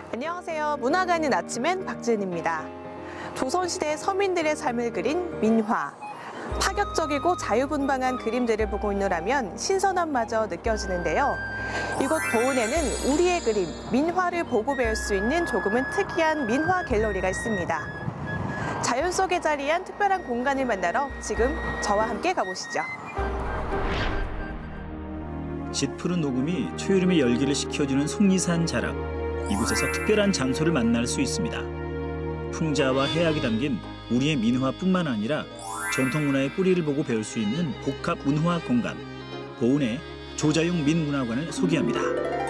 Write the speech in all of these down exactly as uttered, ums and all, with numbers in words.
안녕하세요. 문화관인 아침엔 박지은입니다. 조선시대 서민들의 삶을 그린 민화. 파격적이고 자유분방한 그림들을 보고 있노라면 신선함마저 느껴지는데요. 이곳 보은에는 우리의 그림, 민화를 보고 배울 수 있는 조금은 특이한 민화 갤러리가 있습니다. 자연 속에 자리한 특별한 공간을 만나러 지금 저와 함께 가보시죠. 짙푸른 녹음이 초여름의 열기를 식혀주는 속리산 자락. 이곳에서 특별한 장소를 만날 수 있습니다. 풍자와 해악이 담긴 우리의 민화뿐만 아니라 전통 문화의 뿌리를 보고 배울 수 있는 복합 문화 공간, 보은의 조자용 민문화관을 소개합니다.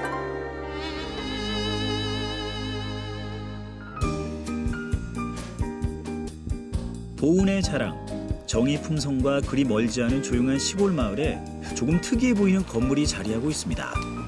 보은의 자랑, 정이 품성과 그리 멀지 않은 조용한 시골 마을에 조금 특이해 보이는 건물이 자리하고 있습니다.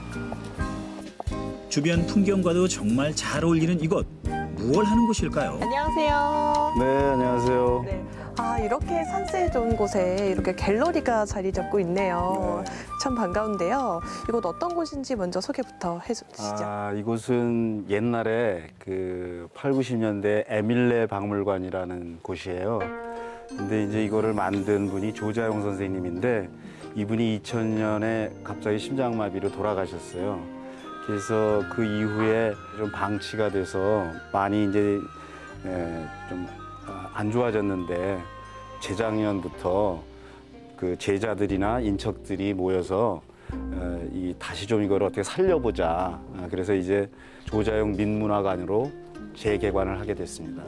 주변 풍경과도 정말 잘 어울리는 이곳, 무얼 하는 곳일까요? 안녕하세요. 네, 안녕하세요. 네. 아, 이렇게 산세 좋은 곳에 이렇게 갤러리가 자리 잡고 있네요. 네. 참 반가운데요. 이곳 어떤 곳인지 먼저 소개부터 해주시죠. 아, 이곳은 옛날에 그 팔, 구십 년대 에밀레 박물관이라는 곳이에요. 근데 이제 이거를 만든 분이 조자용 선생님인데 이분이 이천 년에 갑자기 심장마비로 돌아가셨어요. 그래서 그 이후에 좀 방치가 돼서 많이 이제 좀 안 좋아졌는데 재작년부터 그 제자들이나 인척들이 모여서 이 다시 좀 이걸 어떻게 살려보자. 그래서 이제 조자용 민문화관으로 재개관을 하게 됐습니다.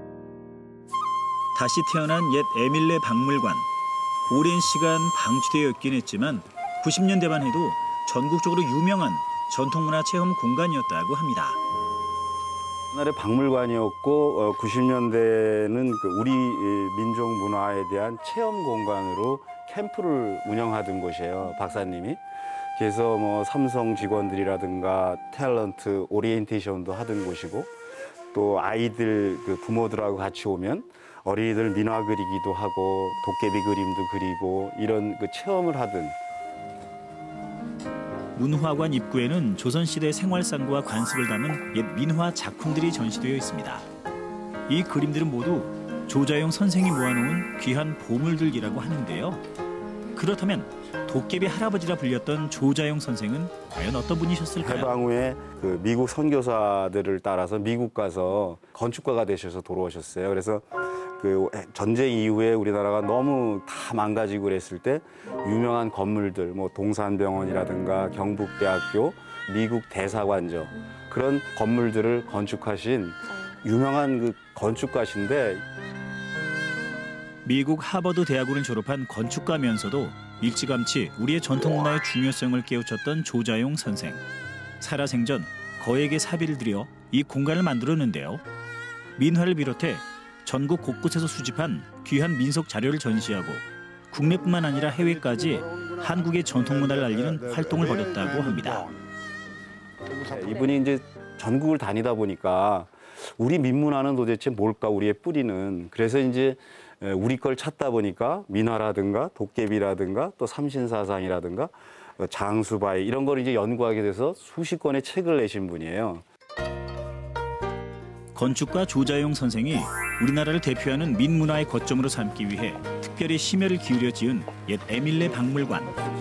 다시 태어난 옛 에밀레 박물관. 오랜 시간 방치되어 있긴 했지만 구십 년대만 해도 전국적으로 유명한 전통문화 체험 공간이었다고 합니다. 옛날에 박물관이었고 어, 구십 년대는 그 우리 민족 문화에 대한 체험 공간으로 캠프를 운영하던 곳이에요, 박사님이. 그래서 뭐 삼성 직원들이라든가 탤런트 오리엔테이션도 하던 곳이고 또 아이들 그 부모들하고 같이 오면 어린이들 민화 그리기도 하고 도깨비 그림도 그리고 이런 그 체험을 하던. 문화관 입구에는 조선시대 생활상과 관습을 담은 옛 민화 작품들이 전시되어 있습니다. 이 그림들은 모두 조자용 선생이 모아놓은 귀한 보물들이라고 하는데요. 그렇다면 도깨비 할아버지라 불렸던 조자용 선생은 과연 어떤 분이셨을까요? 해방 후에 그 미국 선교사들을 따라서 미국 가서 건축가가 되셔서 돌아오셨어요. 그래서 그 전쟁 이후에 우리나라가 너무 다 망가지고 그랬을 때 유명한 건물들, 뭐 동산병원이라든가 경북대학교, 미국 대사관저 그런 건물들을 건축하신 유명한 그 건축가신데 미국 하버드 대학원을 졸업한 건축가면서도 일찌감치 우리의 전통 문화의 중요성을 깨우쳤던 조자용 선생. 살아생전 거액의 사비를 들여 이 공간을 만들었는데요. 민화를 비롯해 전국 곳곳에서 수집한 귀한 민속 자료를 전시하고 국내뿐만 아니라 해외까지 한국의 전통 문화를 알리는 활동을 벌였다고 합니다. 이분이 이제 전국을 다니다 보니까 우리 민문화는 도대체 뭘까, 우리의 뿌리는. 그래서 이제 우리 걸 찾다 보니까 민화라든가 도깨비라든가 또 삼신사상이라든가 장수바위 이런 걸 이제 연구하게 돼서 수십 권의 책을 내신 분이에요. 건축가 조자용 선생이 우리나라를 대표하는 민문화의 거점으로 삼기 위해 특별히 심혈을 기울여 지은 옛 에밀레 박물관.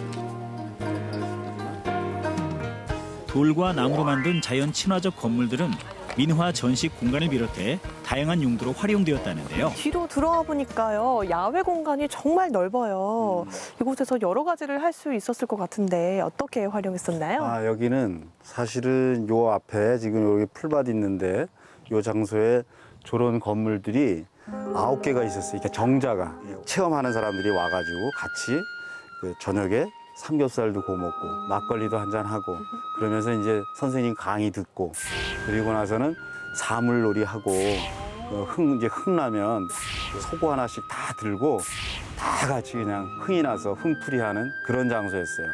돌과 나무로 만든 자연 친화적 건물들은 민화 전시 공간을 비롯해 다양한 용도로 활용되었다는데요. 뒤로 들어와 보니까요, 야외 공간이 정말 넓어요. 음. 이곳에서 여러 가지를 할 수 있었을 것 같은데 어떻게 활용했었나요? 아, 여기는 사실은 요 앞에 지금 여기 풀밭 있는데 요 장소에 저런 건물들이 아홉 개가 있었어요. 그러니까 정자가 체험하는 사람들이 와가지고 같이 그 저녁에 삼겹살도 구워 먹고 막걸리도 한잔 하고 그러면서 이제 선생님 강의 듣고 그리고 나서는 사물놀이 하고 어, 흥 이제 흥나면 소고 하나씩 다 들고 다 같이 그냥 흥이 나서 흥풀이하는 그런 장소였어요.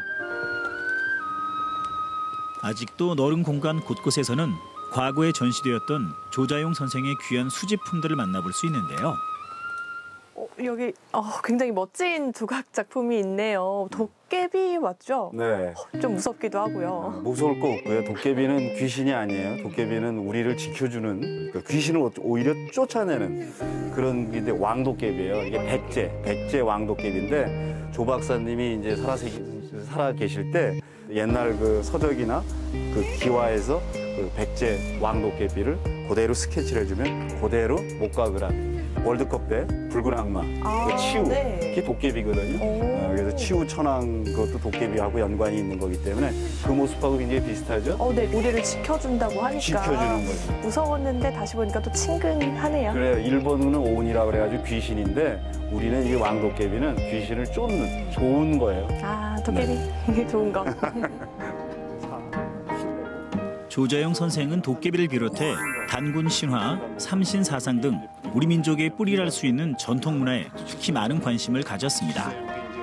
아직도 너른 공간 곳곳에서는 과거에 전시되었던 조자용 선생의 귀한 수집품들을 만나볼 수 있는데요. 어, 여기 어, 굉장히 멋진 두각 작품이 있네요. 도깨비 맞죠? 네. 좀 무섭기도 하고요. 무서울 거 없고요. 도깨비는 귀신이 아니에요. 도깨비는 우리를 지켜주는, 그러니까 귀신을 오히려 쫓아내는 그런 게 왕도깨비예요. 이게 백제, 백제 왕도깨비인데 조 박사님이 이제 살아, 살아 계실 때 옛날 그 서적이나 그 기와에서 그 백제 왕도깨비를 그대로 스케치를 해주면 그대로 목각을 한 월드컵 때 붉은 악마, 아, 그 치우, 네. 그게 도깨비거든요. 어, 그래서 치우 천왕 그것도 도깨비하고 연관이 있는 거기 때문에 그 모습하고 굉장히 비슷하죠. 어, 네, 우리를 지켜준다고 하니까 지켜주는 거죠. 무서웠는데 다시 보니까 또 친근하네요. 그래요. 일본은 오온이라 그래가지고 귀신인데 우리는 이 왕도깨비는 귀신을 쫓는 좋은 거예요. 아, 도깨비 네. 좋은 거. 조자용 선생은 도깨비를 비롯해 단군 신화, 삼신 사상 등 우리 민족의 뿌리랄 수 있는 전통 문화에 특히 많은 관심을 가졌습니다.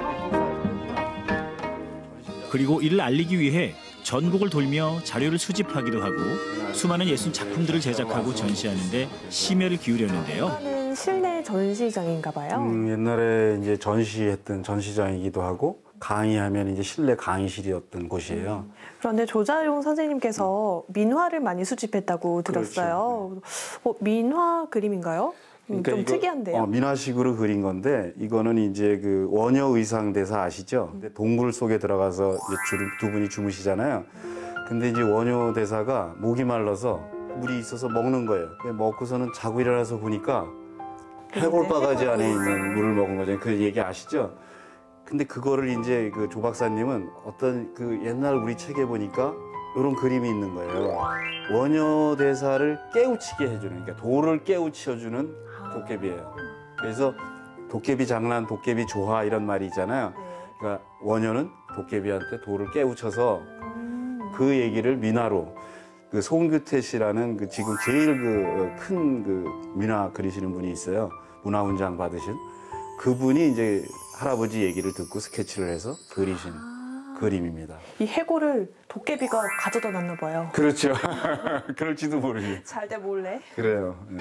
그리고 이를 알리기 위해 전국을 돌며 자료를 수집하기도 하고 수많은 예술 작품들을 제작하고 전시하는 데 심혈을 기울였는데요. 하는 실내 전시장인가 봐요. 음, 옛날에 이제 전시했던 전시장이기도 하고 강의하면 이제 실내 강의실이었던 곳이에요. 그런데 조자용 선생님께서 민화를 많이 수집했다고 들었어요. 어, 민화 그림인가요? 음, 그러니까 좀 이거, 특이한데요. 어, 민화식으로 그린 건데 이거는 이제 그 원효 의상 대사 아시죠? 근데 동굴 속에 들어가서 이제 주, 두 분이 주무시잖아요. 근데 이제 원효 대사가 목이 말라서 물이 있어서 먹는 거예요. 먹고서는 자고 일어나서 보니까 해골바가지 안에 있는 물을 먹은 거잖아요. 그 얘기 아시죠? 근데 그거를 이제 그 조 박사님은 어떤 그 옛날 우리 책에 보니까 이런 그림이 있는 거예요. 원효 대사를 깨우치게 해주는, 그러니까 돌을 깨우쳐주는 도깨비예요. 그래서 도깨비 장난, 도깨비 조화 이런 말이 있잖아요. 그러니까 원효는 도깨비한테 돌을 깨우쳐서 그 얘기를 민화로 그 송규태 씨라는 그 지금 제일 그 큰 그 민화 그리시는 분이 있어요. 문화훈장 받으신 그분이 이제 할아버지 얘기를 듣고 스케치를 해서 그리신 아... 그림입니다. 이 해골을 도깨비가 가져다 놨나 봐요. 그렇죠. 그럴지도 모르지. 잘 돼 몰래. 그래요. 네.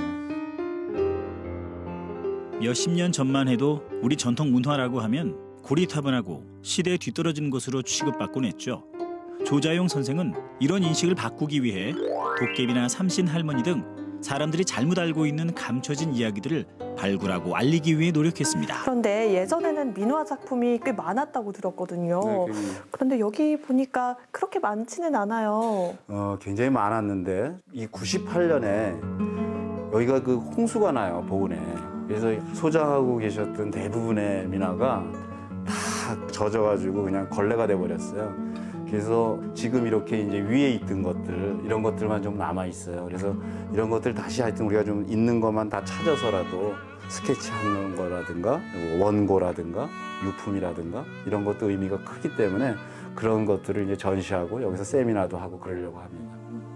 몇십 년 전만 해도 우리 전통 문화라고 하면 고리타분하고 시대에 뒤떨어진 것으로 취급받곤 했죠. 조자용 선생은 이런 인식을 바꾸기 위해 도깨비나 삼신 할머니 등 사람들이 잘못 알고 있는 감춰진 이야기들을 발굴하고 알리기 위해 노력했습니다. 그런데 예전에는 민화 작품이 꽤 많았다고 들었거든요. 네, 굉장히... 그런데 여기 보니까 그렇게 많지는 않아요. 어, 굉장히 많았는데 이 구십팔 년에 여기가 그 홍수가 나요, 보은에. 그래서 소장하고 계셨던 대부분의 민화가 다 젖어가지고 그냥 걸레가 돼버렸어요. 그래서 지금 이렇게 이제 위에 있던 것들, 이런 것들만 좀 남아있어요. 그래서 이런 것들 다시 하여튼 우리가 좀 있는 것만 다 찾아서라도 스케치하는 거라든가, 원고라든가, 유품이라든가, 이런 것도 의미가 크기 때문에 그런 것들을 이제 전시하고 여기서 세미나도 하고 그러려고 합니다.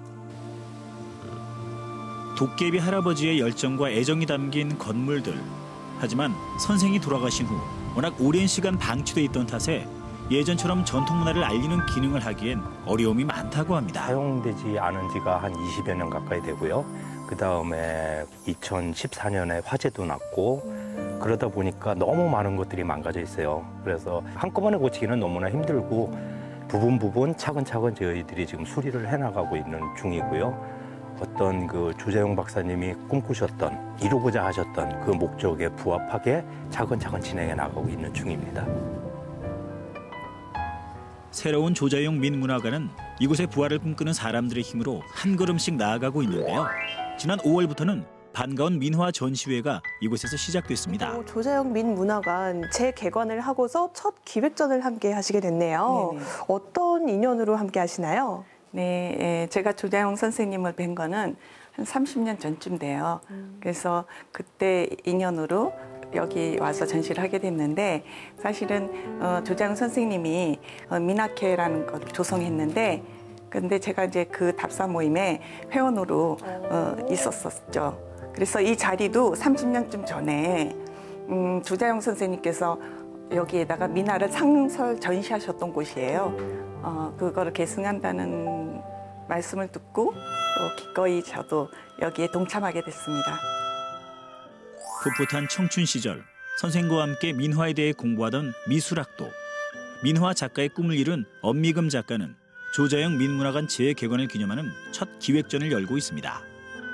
도깨비 할아버지의 열정과 애정이 담긴 건물들. 하지만 선생이 돌아가신 후 워낙 오랜 시간 방치돼 있던 탓에 예전처럼 전통 문화를 알리는 기능을 하기엔 어려움이 많다고 합니다. 사용되지 않은 지가 한 이십여 년 가까이 되고요. 그 다음에 이천십사 년에 화재도 났고 그러다 보니까 너무 많은 것들이 망가져 있어요. 그래서 한꺼번에 고치기는 너무나 힘들고 부분 부분 차근차근 저희들이 지금 수리를 해나가고 있는 중이고요. 어떤 그 조자용 박사님이 꿈꾸셨던, 이루고자 하셨던 그 목적에 부합하게 차근차근 진행해 나가고 있는 중입니다. 새로운 조자용 민문화관은 이곳의 부활을 꿈꾸는 사람들의 힘으로 한 걸음씩 나아가고 있는데요. 지난 오월부터는 반가운 민화 전시회가 이곳에서 시작됐습니다. 오, 조자용 민문화관 재개관을 하고서 첫 기획전을 함께 하시게 됐네요. 네네. 어떤 인연으로 함께 하시나요? 네, 제가 조자용 선생님을 뵌 거는 한 삼십 년 전쯤 돼요. 음. 그래서 그때 인연으로 여기 와서 전시를 하게 됐는데 사실은 어, 조자용 선생님이 어, 민학회라는 걸 조성했는데 근데 제가 이제 그 답사 모임에 회원으로 어, 있었었죠. 그래서 이 자리도 삼십 년쯤 전에 음, 조자용 선생님께서 여기에다가 민화를 상설 전시하셨던 곳이에요. 어, 그거를 계승한다는 말씀을 듣고 또 기꺼이 저도 여기에 동참하게 됐습니다. 풋풋한 청춘 시절 선생과 함께 민화에 대해 공부하던 미술학도, 민화 작가의 꿈을 이룬 엄미금 작가는 조자영 민문화관 재개관을 기념하는 첫 기획전을 열고 있습니다.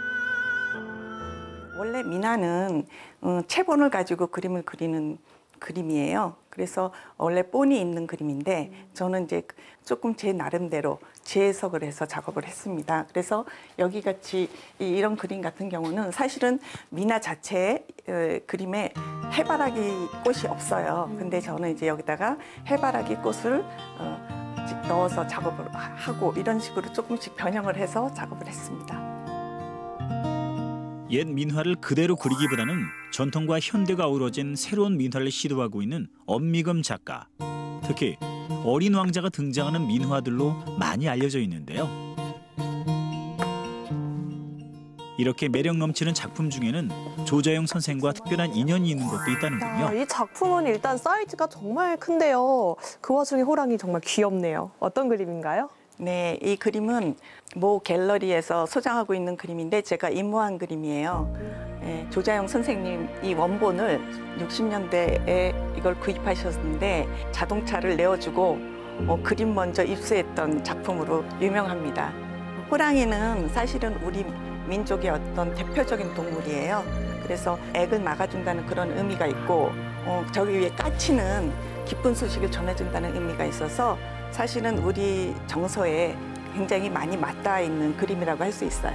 원래 민화는 어, 체본을 가지고 그림을 그리는 그림이에요. 그래서 원래 본이 있는 그림인데 저는 이제 조금 제 나름대로 재해석을 해서 작업을 했습니다. 그래서 여기 같이 이런 그림 같은 경우는 사실은 민화 자체에 어, 그림에 해바라기 꽃이 없어요. 근데 저는 이제 여기다가 해바라기 꽃을 어, 넣어서 작업을 하고 이런 식으로 조금씩 변형을 해서 작업을 했습니다. 옛 민화를 그대로 그리기보다는 전통과 현대가 어우러진 새로운 민화를 시도하고 있는 엄미금 작가. 특히 어린 왕자가 등장하는 민화들로 많이 알려져 있는데요. 이렇게 매력 넘치는 작품 중에는 조자영 선생과 특별한 인연이 있는 것도 있다는군요. 야, 이 작품은 일단 사이즈가 정말 큰데요. 그 와중에 호랑이 정말 귀엽네요. 어떤 그림인가요? 네, 이 그림은 모 갤러리에서 소장하고 있는 그림인데 제가 임무한 그림이에요. 네, 조자영 선생님 이 원본을 육십 년대에 이걸 구입하셨는데 자동차를 내어주고 어, 그림 먼저 입수했던 작품으로 유명합니다. 호랑이는 사실은 우리 민족의 어떤 대표적인 동물이에요. 그래서 액을 막아준다는 그런 의미가 있고 어, 저기 위에 까치는 기쁜 소식을 전해준다는 의미가 있어서 사실은 우리 정서에 굉장히 많이 맞닿아 있는 그림이라고 할 수 있어요.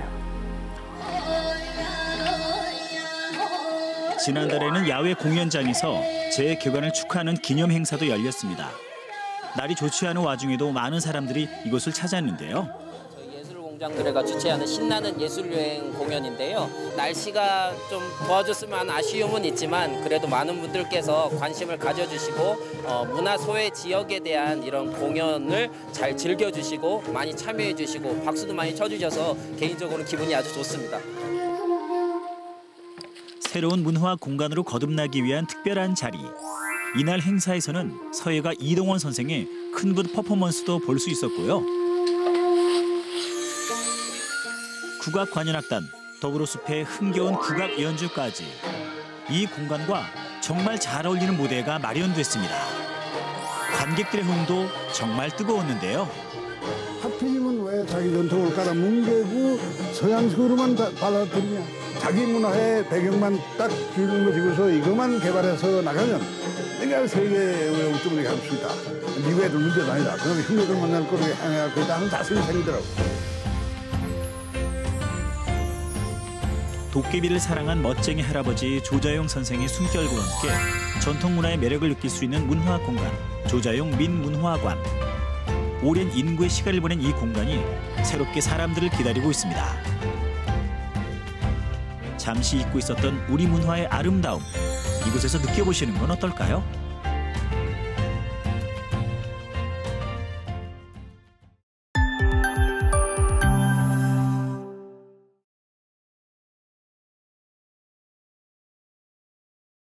지난달에는 야외 공연장에서 재개관을 축하하는 기념 행사도 열렸습니다. 날이 좋지 않은 와중에도 많은 사람들이 이곳을 찾았는데요. 공장들회가 주최하는 신나는 예술여행 공연인데요. 날씨가 좀 도와줬으면 하는 아쉬움은 있지만 그래도 많은 분들께서 관심을 가져주시고 어, 문화 소외 지역에 대한 이런 공연을 잘 즐겨주시고 많이 참여해주시고 박수도 많이 쳐주셔서 개인적으로 기분이 아주 좋습니다. 새로운 문화 공간으로 거듭나기 위한 특별한 자리. 이날 행사에서는 서예가 이동원 선생의 큰 붓 퍼포먼스도 볼 수 있었고요. 국악관현악단, 더불어숲의 흥겨운 국악 연주까지 이 공간과 정말 잘 어울리는 무대가 마련됐습니다. 관객들의 흥도 정말 뜨거웠는데요. 하필이면 왜 자기 전통을 깔아 뭉개고 서양식으로만 다 받아들이냐. 자기 문화의 배경만 딱 주는 거 지고서 이것만 개발해서 나가면 내가 세계의 옥점으로 갈 수 있다. 미국 애들 문제도 아니다. 그러면 흉내들 만날 거로 향해야 그다 하는 자신이 생기더라고. 도깨비를 사랑한 멋쟁이 할아버지 조자용 선생의 숨결과 함께 전통 문화의 매력을 느낄 수 있는 문화 공간, 조자용 민문화관. 오랜 인구의 시간을 보낸 이 공간이 새롭게 사람들을 기다리고 있습니다. 잠시 잊고 있었던 우리 문화의 아름다움, 이곳에서 느껴보시는 건 어떨까요?